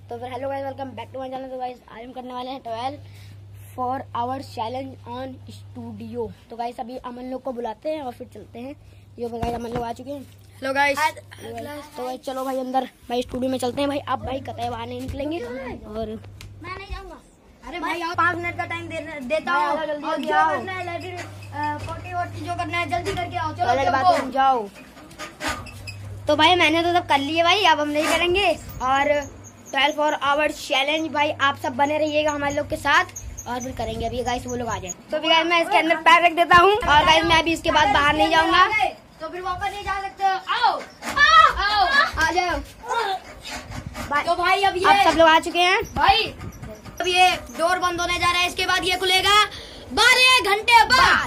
तो फिर hello guys, welcome back to my channel. तो गाइस आज हम करने वाले हैं 12 आवर्स चैलेंज ऑन स्टूडियो। तो गाइस अभी अमन लोग को बुलाते हैं और फिर चलते हैं। ये गाइस अमन लोग आ चुके हैं। Hello guys. तो गाइस चलो भाई अंदर भाई स्टूडियो में चलते हैं भाई। अब भाई कतई बाहर नहीं निकलेंगे और मैं नहीं जाऊंगा। अरे भाई 5 मिनट का टाइम देता हूँ और जो करना है 40 जो करना है जल्दी करके आओ। चलो बात जाओ। तो भाई मैंने तो सब कर लिए भाई, अब हम नहीं करेंगे। और 12 आवर्स चैलेंज भाई आप सब बने रहिएगा हमारे लोग के साथ और फिर करेंगे। अभी गाइस वो लोग आ जाए। तो भी गाइस मैं इसके अंदर पैर रख देता हूँ और गाइस मैं अभी इसके बाद बाहर नहीं जाऊंगा। तो फिर वापस नहीं जा सकते। आओ आ जाओ तो भाई अब ये आप सब लोग आ चुके हैं भाई। अब ये डोर बंद होने जा रहा है, इसके बाद ये खुलेगा 12 घंटे बाद।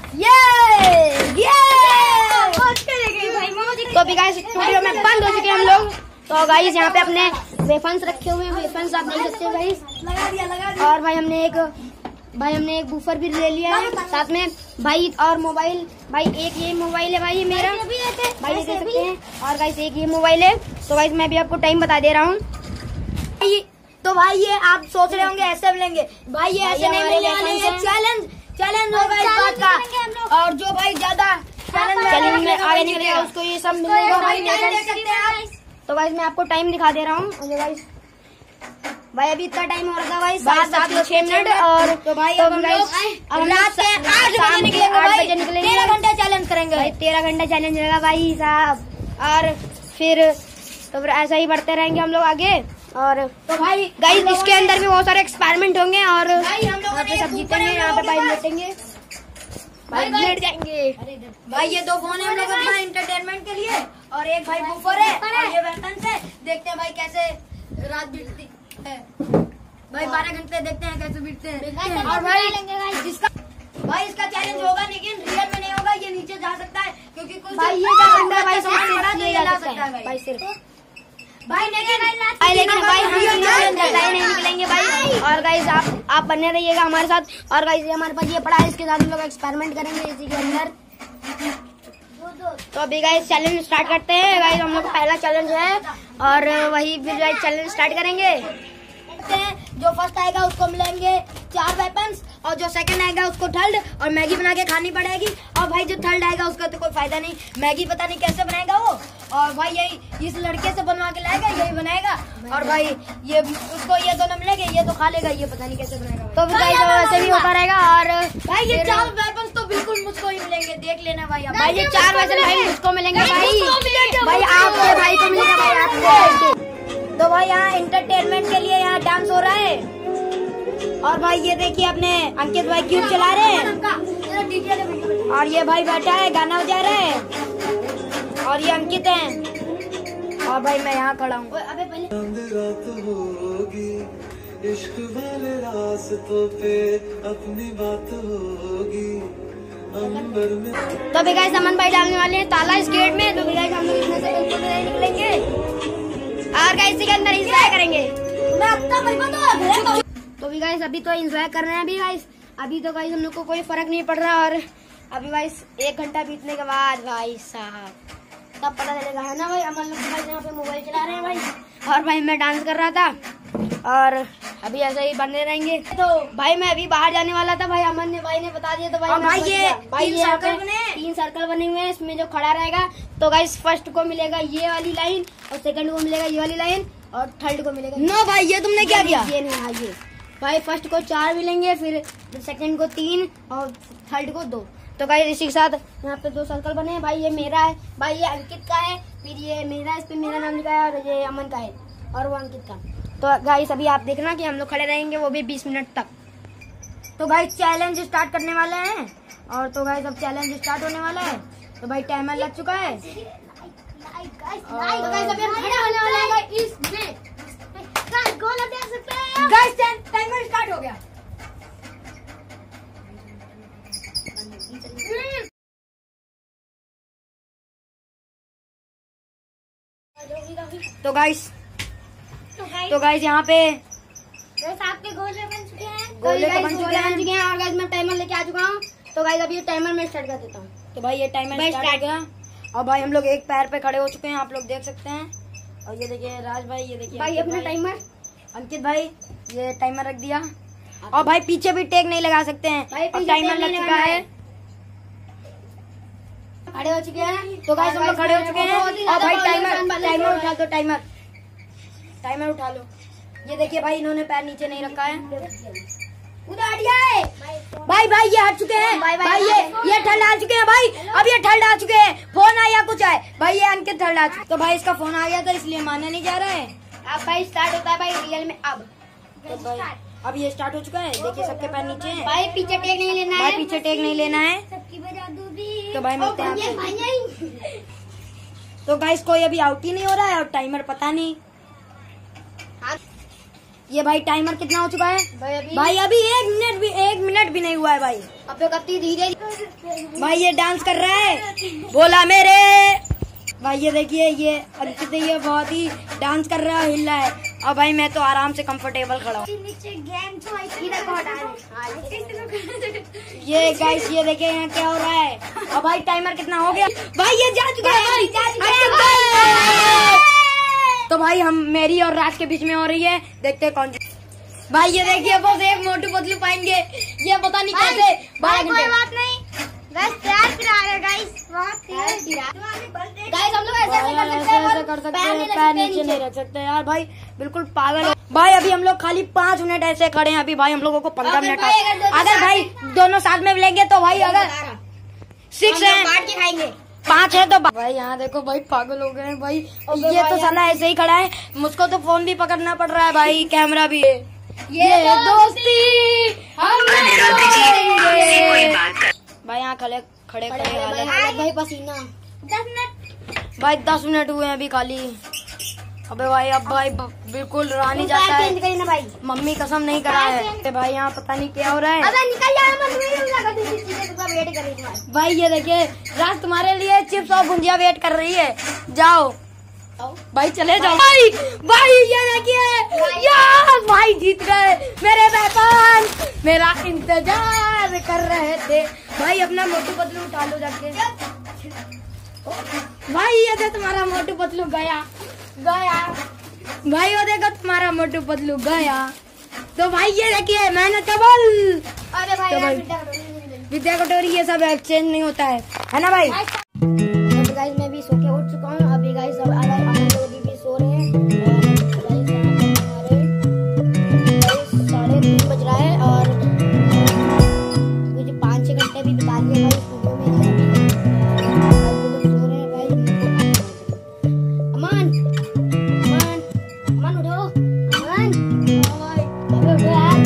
तो अभी गाइस स्टूडियो में बंद हो चुके हैं हम लोग। तो गाइस यहाँ पे अपने वेफन्स रखे हुए हैं, वेफन्स आप देख सकते हो गाइस। लगा दिया। और भाई हमने एक बूफर भी ले लिया है साथ में भाई। और मोबाइल भाई एक ये मोबाइल है भाई मेरा भाई, ये देख सकते हैं। और गाइस एक ये मोबाइल है। तो गाइस मैं भी आपको टाइम बता दे रहा हूँ। तो भाई ये आप सोच रहे होंगे ऐसे मिलेंगे भाई, ये ऐसे नहीं मिलने वाले। ये चैलेंज होगा इस बात का। और जो भाई ज्यादा चैलेंज में आगे निकलेगा उसको ये सब मिलेगा भाई। देख सकते हैं आप। तो गाइस मैं आपको टाइम दिखा दे रहा हूँ भाई। अभी इतना टाइम हो रहा था भाई 7:06 और तो भाई अब हम लोग रात के 8 बजे निकलेंगे भाई। 13 घंटा चैलेंज करेंगे भाई। 13 घंटा चैलेंज रहेगा भाई साहब। और फिर ऐसा ही बढ़ते रहेंगे हम लोग आगे। और तो भाई गाइस इसके अंदर भी बहुत सारे एक्सपेरिमेंट होंगे और भाई हम लोग सब जीतेंगे। यहाँ पे भाई लेटेंगे भाई, लेट जाएंगे भाई। ये 2 फोन है हम लोग अपना एंटरटेनमेंट के लिए और एक भाई बूफर है और ये वेपन से। देखते हैं भाई कैसे रात बीतती है भाई। 12 घंटे देखते हैं कैसे बीतते हैं। और भाई इसका चैलेंज होगा लेकिन रियल में नहीं होगा। ये नीचे जा सकता है क्योंकि कुछ भाई ये जा सकता है भाई, जा सकता है भाई सिर्फ भाई। लेकिन भाई हम नहीं निकलेंगे भाई। और गाइस आप बने रहिएगा हमारे साथ। और गाइस हमारे पास ये पड़ा है, इसके साथ हम लोग एक्सपेरिमेंट करेंगे इसी के अंदर। तो अभी गाइस चैलेंज स्टार्ट करते हैं। गाइस हम लोग का पहला चैलेंज है और वही फिर गाइस चैलेंज स्टार्ट करेंगे। जो फर्स्ट आएगा उसको मिलेंगे 4 वेपन्स और जो सेकंड आएगा उसको थर्ड और मैगी बना के खानी पड़ेगी। और भाई जो थर्ड आएगा उसका तो कोई फायदा नहीं, मैगी पता नहीं कैसे बनाएगा वो। और भाई यही इस लड़के से बनवा के लाएगा, यही बनाएगा। और भाई ये उसको ये दोनों मिलेंगे, ये तो खा लेगा, ये पता नहीं कैसे बनाएगा। तो फिर गाइस वैसे भी होता रहेगा। और भाई ये 4 वेपन्स तो बिल्कुल मुझको ही मिलेंगे, देख लेना भाई। भाई ये 4 वेपन भाई मुझको मिलेंगे भाई आपके भाई को मिलेगा भाई आपको। तो भाई यहाँ एंटरटेनमेंट के लिए यहाँ डांस हो रहा है। और भाई ये देखिए अपने अंकित भाई क्यूब चला रहे हैं और ये भाई बैठा है गाना बजा रहा है और ये अंकित है और भाई मैं यहाँ खड़ा हूँ। अबे इश्क वाले रास्तों पे अपनी बात होगी अंबर में। तो अभी गाइस अमन भाई डालने वाले हैं ताला इस गेट में। तो अभी गाइस हम लोग इसमें से बिल्कुल नहीं निकलेंगे और गाइस के अंदर एंजॉय करेंगे। तो भी गाइस अभी तो एंजॉय कर रहे हैं। अभी गाइस अभी तो गाइस हम लोग को कोई फर्क नहीं पड़ रहा। और अभी गाइस 1 घंटा बीतने के बाद भाई साहब तब पता चलेगा, है ना भाई। अमन लोग भाई यहाँ पे मोबाइल चला रहे हैं भाई और भाई मैं डांस कर रहा था और अभी ऐसे ही बने रहेंगे। तो भाई मैं अभी बाहर जाने वाला था भाई, अमन ने भाई ने बता दिया। तो भाई ये 3 सर्कल बने हुए हैं, इसमें जो खड़ा रहेगा। तो गाइस फर्स्ट को मिलेगा ये वाली लाइन और सेकंड को मिलेगा ये वाली लाइन और थर्ड को मिलेगा। नो भाई ये तुमने क्या किया? ये नहीं है ये भाई। फर्स्ट को 4 मिलेंगे, फिर सेकंड को 3 और थर्ड को 2। तो गाइस इसी के साथ यहाँ पे 2 सर्कल बने हैं भाई। ये मेरा है भाई, ये अंकित का है, फिर ये मेरा है, इस पे मेरा नाम लिखा है और ये अमन का है और वो अंकित का। तो गाइस अभी आप देखना कि हम लोग खड़े रहेंगे वो भी 20 मिनट तक। तो गाइस चैलेंज स्टार्ट करने वाले हैं और तो गाइस अब चैलेंज स्टार्ट होने वाला है। तो भाई टाइमर लग चुका है। तो गाइस अभी हम खड़े होने वाले हैं इसमें। गाइस टाइमर स्टार्ट हो गया। तो गाइस यहाँ पे आपके गोले बन चुके हैं। गोले तो बन चुके हैं और गाइस मैं टाइमर लेके आ चुका हूँ। तो गाइस अभी टाइमर में स्टार्ट कर देता हूँ। तो भाई ये टाइमर स्टार्ट हो गया और भाई हम लोग एक पैर पे खड़े हो चुके हैं, आप लोग देख सकते हैं। और ये देखिए राज भाई, ये देखिए भाई अपना टाइमर अंकित भाई ये टाइमर रख दिया और भाई पीछे भी टैग नहीं लगा सकते हैं भाई और पीछे टाइमर टैग लग नहीं चुका लगाना है। खड़े हो चुके हैं तो गाइस हम लोग खड़े हो चुके हैं बहुत ही और भाई ज्यादा टाइमर उठा दो, टाइमर उठा लो। ये देखिए भाई इन्होंने पैर नीचे नहीं रखा है। उधर हटिए भाई ये हट चुके हैं। भाई ये ठंड आ चुके हैं भाई, अब ये ठंड आ चुके हैं। फोन आया कुछ है भाई, ये अंकित ठंड आ चुके। तो भाई इसका फोन आ गया था इसलिए मानने नहीं जा रहा है। अब भाई स्टार्ट होता है भाई रियल में। अब तो भाई अब ये स्टार्ट हो चुका है। देखिए सबके पैर नीचे हैं। भाई पीछे टेक नहीं लेना भाई है, पीछे टेक नहीं लेना है। सबकी बजा दूंगी। तो भाई मिलते हैं आपसे। तो गाइस कोई अभी आउट ही नहीं हो रहा है और टाइमर पता नहीं। ये भाई टाइमर कितना हो चुका है भाई? अभी 1 मिनट भी नहीं हुआ है भाई। अब तो कत्ती धीरे भाई ये डांस कर रहा है, बोला मेरे। भाई ये देखिए ये अंकित ये बहुत ही डांस कर रहा है, हिल रहा है। और भाई मैं तो आराम से कंफर्टेबल खड़ा हूँ। ये गाइस ये देखिए यहाँ क्या हो रहा है। और भाई टाइमर कितना हो गया भाई? ये जा चुका है भाई। तो भाई हम मेरी और राज के बीच में हो रही है, देखते हैं कौन भाई। ये देखिए बस एक मोटू पतलू पाएंगे, ये पता नहीं कैसे। भाई कोई बात नहीं, बस प्यार पिलाएगा गाइस। गाइस हम लोग ऐसे कर सकते हैं, पैर नीचे नहीं रख सकते यार भाई, बिल्कुल पागल है भाई। अभी हम लोग खाली 5 मिनट ऐसे खड़े हैं, अभी भाई हम लोगों को 15 मिनट अगर भाई दोनों साथ में लेंगे तो भाई अगर 6 है बांट के खाएंगे। 5 है तो भाई यहाँ देखो भाई पागल हो गए हैं भाई। ये तो साला ऐसे ही खड़ा है, मुझको तो फोन भी पकड़ना पड़ रहा है भाई, कैमरा भी है। ये दोस्ती हम भाई यहाँ खड़े खड़े वाले भाई पसीना 10 मिनट भाई 10 मिनट हुए हैं अभी खाली। अबे भाई अब भाई बिल्कुल रानी जाता है, ना भाई। मम्मी कसम नहीं करा है भाई। यहाँ पता नहीं क्या हो रहा है अबे निकल जा मत, वेट कर रही है भाई। ये देखिए राज तुम्हारे लिए चिप्स और भुंजिया वेट कर रही है, जाओ भाई चले जाओ भाई। ये देखिए यार भाई जीत गए मेरे वेपन, मेरा इंतजार कर रहे थे भाई। अपना मोटू पतलू उठा लो जाके भाई। ये देखो तुम्हारा मोटू पतलू गया भाई, वो देखो तुम्हारा मोटू पतलू गया। तो भाई ये देखिए मेहनत डबल। अरे भाई तो भाई विद्या कटोरी ये सब एक्सचेंज नहीं होता है ना भाई। तो गाइस मैं भी सो के उठ चुका हूँ अभी गाइस। अब हम लोग भी सो रहे हैं और गाइस 3:30 बज रहा है और मुझे 5-6 घंटे भी बिता लिए भाई स्टूडियो में। लोग सो रहे हैं भाई। अमन उठो, अमन उठो यार,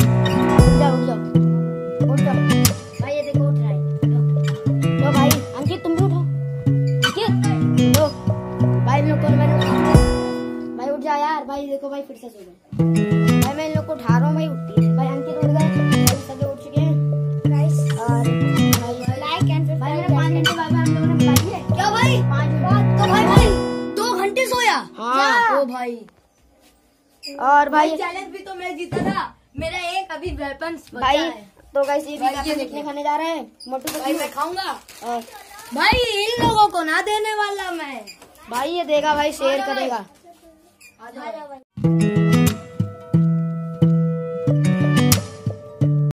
उठ जाओ भाई। ये देखो उठ रहा है। तो भाई अंकित तुम भी उठो, तो भाई इन लोग को भाई उठ जा यार भाई। देखो भाई फिर से सो गए भाई। मैं इन लोग को उठा रहा हूँ भाई, उठती है भाई। अंकित उठ गए भाई, सभी उठ चुके हैं गाइस। और भाई लाइक एंड भाई मेरा 5 घंटे बाद हम लोगों ने बताई है क्या भाई? 5 घंटे तो भाई 2 घंटे सोया। हाँ ओ भाई। और भाई चैलेंज भी तो मैं जीता था, मेरा एक अभी वेपन भाई तो गाइस ये भाई, ये भी देखने खाने जा रहे हैं मोटू भाई मैं खाऊंगा और भाई। इन लोगों को ना देने वाला मैं भाई ये देगा भाई, शेयर करेगा। आ जाओ।